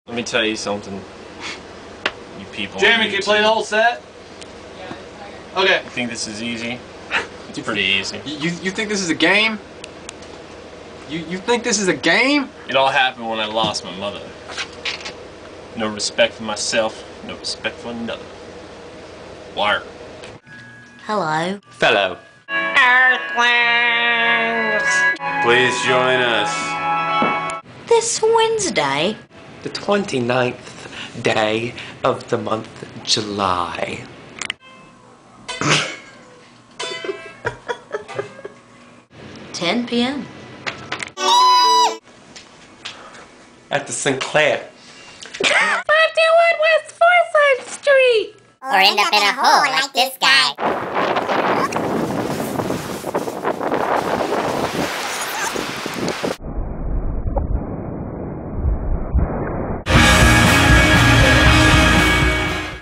Let me tell you something, you people. Jeremy, can you play the whole set? Okay. You think this is easy? It's pretty easy. You think this is a game? You think this is a game? It all happened when I lost my mother. No respect for myself, no respect for another. Wire. Hello. Fellow. Earthlings! Please join us. This Wednesday. The 29th day of the month July. $10 p.m. At the Sinclair. 521 West Forsyth Street! Or end up in a hole like this guy.